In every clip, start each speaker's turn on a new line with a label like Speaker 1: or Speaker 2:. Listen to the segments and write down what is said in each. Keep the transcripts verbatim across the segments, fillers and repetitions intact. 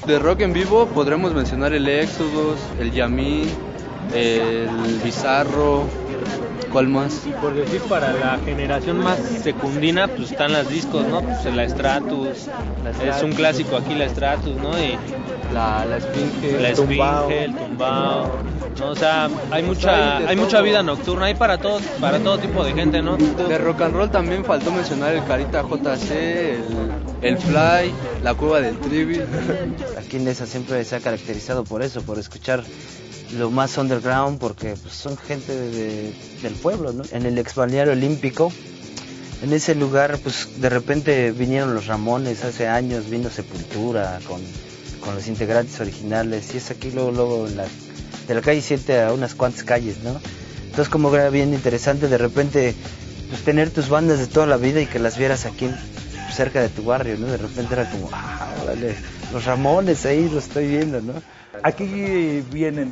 Speaker 1: De rock en vivo podremos mencionar el Exodus, el Yamí, el Bizarro, ¿cuál más?
Speaker 2: Y por decir, para la generación más secundina, pues están las discos, ¿no? Pues la Stratus, la Stratus, es un clásico aquí la Stratus, ¿no? Y
Speaker 1: la, la Esfinge,
Speaker 2: la Esfinge, el Tumbao, ¿no? O sea, hay mucha, hay mucha vida nocturna, hay para todo, para todo tipo de gente, ¿no?
Speaker 1: De rock and roll también faltó mencionar el Carita J C, el, el Fly, la Cueva del Trivi.
Speaker 3: Aquí en Nesa siempre se ha caracterizado por eso, por escuchar lo más underground, porque pues, son gente de, de, del pueblo, ¿no? En el ex balneario olímpico, en ese lugar, pues de repente vinieron los Ramones, hace años vino Sepultura con, con los integrantes originales, y es aquí luego, luego en la, de la calle siete a unas cuantas calles, ¿no? Entonces como era bien interesante de repente pues tener tus bandas de toda la vida y que las vieras aquí cerca de tu barrio, ¿no? De repente era como, ah, vale, los Ramones ahí los estoy viendo, ¿no?
Speaker 4: Aquí vienen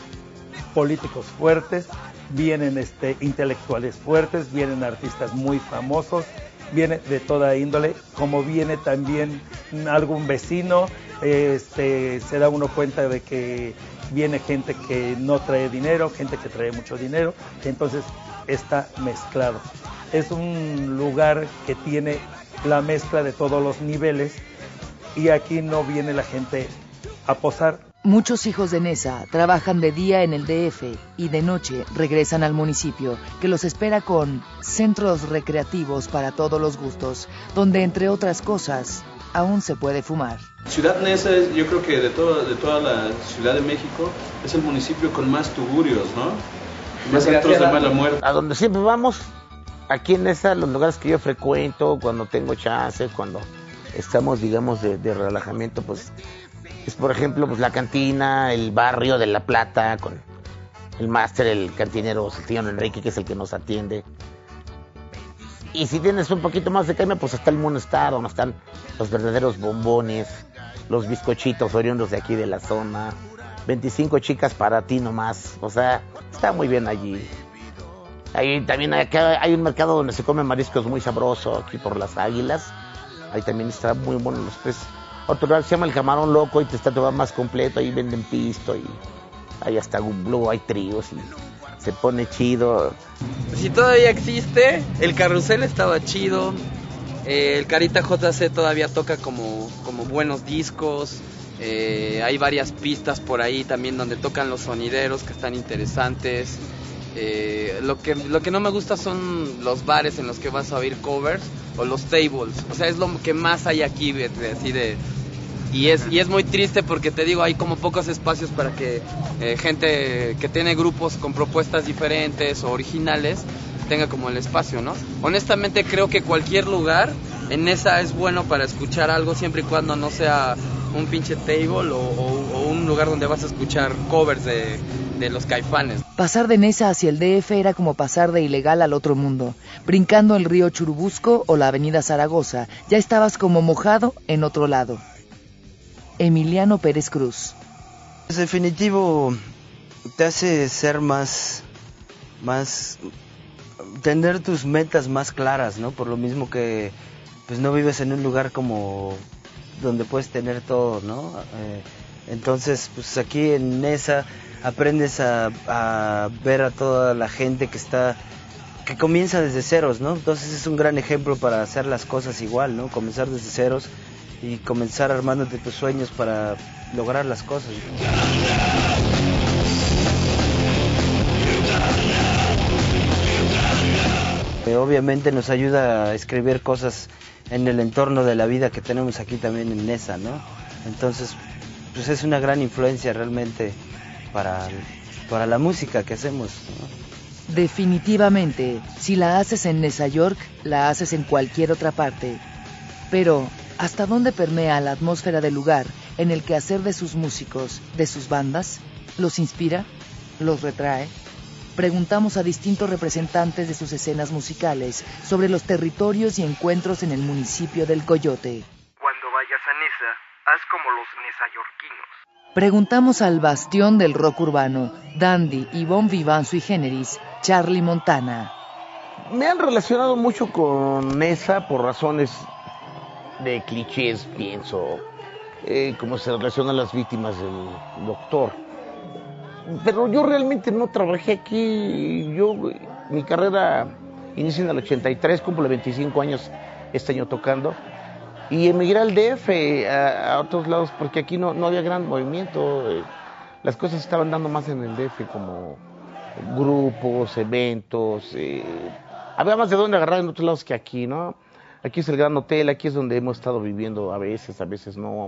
Speaker 4: políticos fuertes, vienen este, intelectuales fuertes, vienen artistas muy famosos, viene de toda índole, como viene también algún vecino, este, se da uno cuenta de que viene gente que no trae dinero, gente que trae mucho dinero, entonces está mezclado. Es un lugar que tiene la mezcla de todos los niveles y aquí no viene la gente a posar.
Speaker 5: Muchos hijos de Nesa trabajan de día en el D F y de noche regresan al municipio, que los espera con centros recreativos para todos los gustos, donde entre otras cosas aún se puede fumar.
Speaker 6: Ciudad Nesa, yo creo que de, todo, de toda la Ciudad de México es el municipio con más tugurios, ¿no? Más centros de mala muerte.
Speaker 7: A donde siempre vamos, aquí en Nesa, los lugares que yo frecuento, cuando tengo chance, cuando estamos, digamos, de, de relajamiento, pues es, por ejemplo, pues la cantina, el barrio de La Plata, con el máster, el cantinero Saltillo Enrique, que es el que nos atiende. Y si tienes un poquito más de caña, pues está el Monestar, donde están los verdaderos bombones, los bizcochitos oriundos de aquí de la zona, veinticinco chicas para ti nomás, o sea, está muy bien allí. Ahí también hay, hay un mercado donde se comen mariscos muy sabroso, aquí por las Águilas, ahí también está muy bueno los peces. Otro lugar se llama el Camarón Loco y te está todo más completo, ahí venden pisto y ahí hasta luego hay tríos y se pone chido.
Speaker 8: Si todavía existe, el Carrusel estaba chido, eh, el Carita J C todavía toca como, como buenos discos, eh, hay varias pistas por ahí también donde tocan los sonideros que están interesantes. Eh, lo que lo que no me gusta son los bares en los que vas a oír covers o los tables, o sea, es lo que más hay aquí, de, de, así de y es y es muy triste porque te digo, hay como pocos espacios para que eh, gente que tiene grupos con propuestas diferentes o originales tenga como el espacio, ¿no? Honestamente creo que cualquier lugar en esa es bueno para escuchar algo siempre y cuando no sea un pinche table o, o, o un lugar donde vas a escuchar covers de de los Caifanes.
Speaker 5: Pasar de Nesa hacia el D F era como pasar de ilegal al otro mundo. Brincando el río Churubusco o la avenida Zaragoza, ya estabas como mojado en otro lado. Emiliano Pérez Cruz.
Speaker 3: Es definitivo, te hace ser más, más, tener tus metas más claras, ¿no? Por lo mismo que, pues no vives en un lugar como donde puedes tener todo, ¿no? Eh, entonces, pues aquí en Nesa aprendes a, a ver a toda la gente que está, que comienza desde ceros, ¿no? Entonces es un gran ejemplo para hacer las cosas igual, ¿no? Comenzar desde ceros y comenzar armándote tus sueños para lograr las cosas, ¿no? Eh, obviamente nos ayuda a escribir cosas en el entorno de la vida que tenemos aquí también en Nesa, ¿no? Entonces, pues es una gran influencia realmente para, para la música que hacemos, ¿no?
Speaker 5: Definitivamente, si la haces en Nesa York, la haces en cualquier otra parte. Pero, ¿hasta dónde permea la atmósfera del lugar en el quehacer de sus músicos, de sus bandas? ¿Los inspira? ¿Los retrae? Preguntamos a distintos representantes de sus escenas musicales sobre los territorios y encuentros en el municipio del Coyote.
Speaker 9: Cuando vayas a Nesa, haz como los nesayorquinos.
Speaker 5: Preguntamos al bastión del rock urbano, Dandy y Bon Vivant sui generis, Charlie Montana.
Speaker 7: Me han relacionado mucho con Nesa por razones de clichés, pienso. eh, cómo se relacionan las víctimas del doctor. Pero yo realmente no trabajé aquí. Yo, mi carrera inicia en el ochenta y tres, cumplo veinticinco años este año tocando. Y emigré al D F, a, a otros lados, porque aquí no, no había gran movimiento. Eh, las cosas se estaban dando más en el D F, como grupos, eventos. Eh, había más de dónde agarrar en otros lados que aquí, ¿no? Aquí es el Gran Hotel, aquí es donde hemos estado viviendo a veces, a veces no.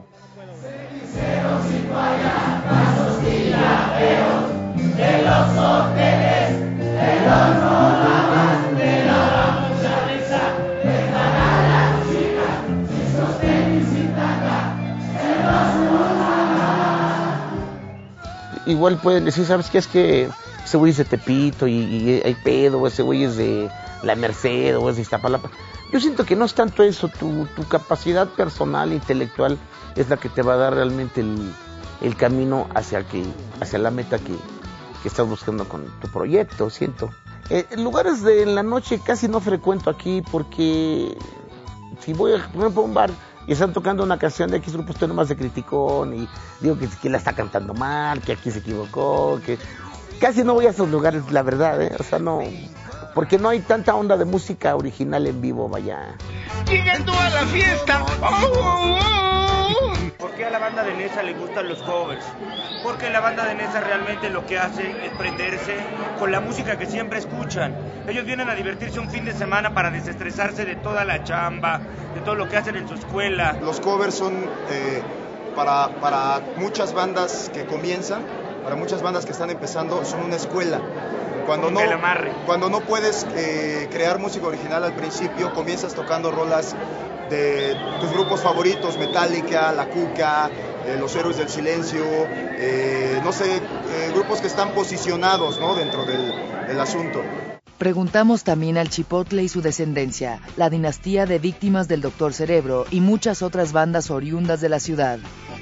Speaker 7: Igual pueden decir, ¿sabes qué? Es que ese güey es de Tepito y, y hay pedo, o ese güey es de La Merced o es de Iztapalapa. Yo siento que no es tanto eso, tu, tu capacidad personal, intelectual, es la que te va a dar realmente el, el camino hacia, que, hacia la meta que, que estás buscando con tu proyecto, siento. Eh, lugares de la noche casi no frecuento aquí porque si voy a, por ejemplo, a un bar y están tocando una canción de X grupo, estoy nomás de criticón y digo que, que la está cantando mal, que aquí se equivocó, que casi no voy a esos lugares, la verdad, ¿eh? O sea, no, porque no hay tanta onda de música original en vivo, vaya.
Speaker 10: Llegando a la fiesta. Oh, oh, oh. ¿Por qué a la banda de Nesa le gustan los covers? Porque la banda de Nesa realmente lo que hace es prenderse con la música que siempre escuchan. Ellos vienen a divertirse un fin de semana para desestresarse de toda la chamba, de todo lo que hacen en su escuela.
Speaker 11: Los covers son eh, para, para muchas bandas que comienzan, para muchas bandas que están empezando, son una escuela. Cuando no, cuando no puedes eh, crear música original al principio, comienzas tocando rolas de tus grupos favoritos, Metallica, La Cuca, eh, Los Héroes del Silencio, eh, no sé, eh, grupos que están posicionados, ¿no?, dentro del, del asunto.
Speaker 5: Preguntamos también al Chipotle y su descendencia, la dinastía de víctimas del Doctor Cerebro y muchas otras bandas oriundas de la ciudad.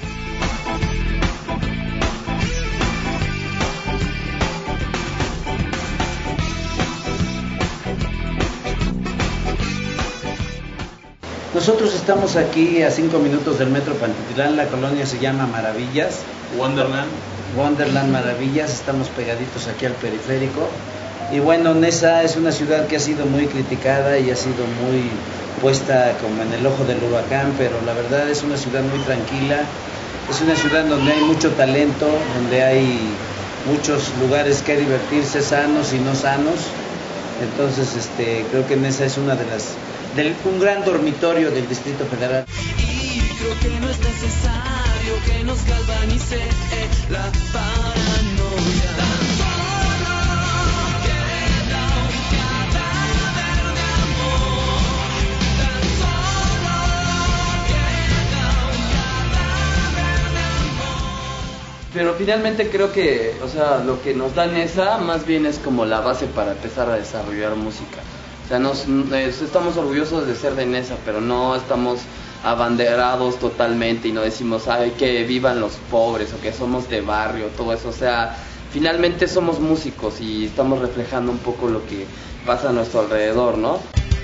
Speaker 3: Nosotros estamos aquí a cinco minutos del metro Pantitlán, la colonia se llama Maravillas.
Speaker 6: Wonderland.
Speaker 3: Wonderland Maravillas, estamos pegaditos aquí al periférico. Y bueno, Nesa es una ciudad que ha sido muy criticada y ha sido muy puesta como en el ojo del huracán, pero la verdad es una ciudad muy tranquila, es una ciudad donde hay mucho talento, donde hay muchos lugares que divertirse, sanos y no sanos. Entonces este, creo que Nesa es una de las... Del, un gran dormitorio del Distrito Federal.
Speaker 12: Y creo que no es necesario que nos galvanice eh, la paranoia. Tan solo queda un cadáver de amor. Tan solo queda un cadáver de amor.
Speaker 8: Pero finalmente creo que, o sea, lo que nos da Nesa más bien es como la base para empezar a desarrollar música. O sea, nos, estamos orgullosos de ser de Nesa, pero no estamos abanderados totalmente y no decimos, ay, que vivan los pobres o que somos de barrio, todo eso. O sea, finalmente somos músicos y estamos reflejando un poco lo que pasa a nuestro alrededor, ¿no?